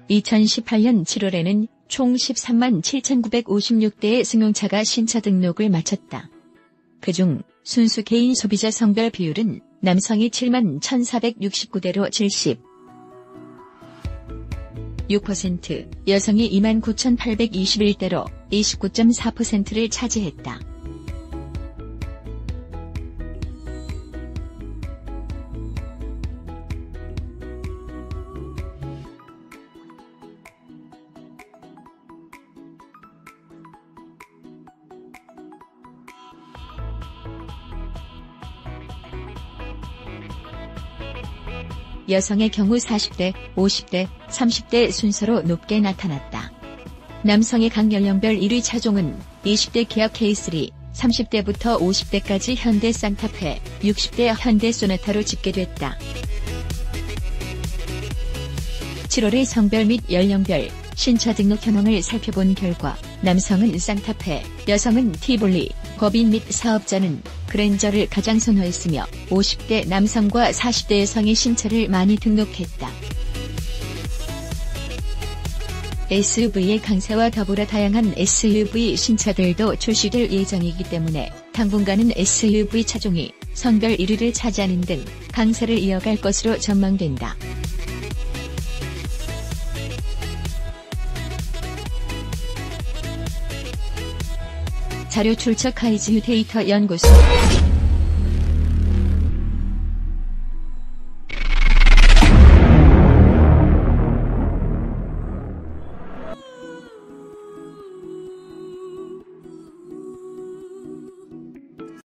2018년 7월에는 총 13만 7,956대의 승용차가 신차 등록을 마쳤다. 그중 순수 개인 소비자 성별 비율은 남성이 7만 1,469대로 70.6%, 여성이 2만 9,821대로 29.4%를 차지했다. 여성의 경우 40대, 50대, 30대 순서로 높게 나타났다. 남성의 각 연령별 1위 차종은 20대 기아 K3, 30대부터 50대까지 현대 산타페, 60대 현대 소나타로 집계됐다. 7월의 성별 및 연령별 신차 등록 현황을 살펴본 결과 남성은 산타페, 여성은 티볼리, 법인 및 사업자는 그랜저를 가장 선호했으며 50대 남성과 40대 여성이 신차를 많이 등록했다. SUV의 강세와 더불어 다양한 SUV 신차들도 출시될 예정이기 때문에 당분간은 SUV 차종이 성별 1위를 차지하는 등 강세를 이어갈 것으로 전망된다. 자료 출처 카이지휴 데이터 연구소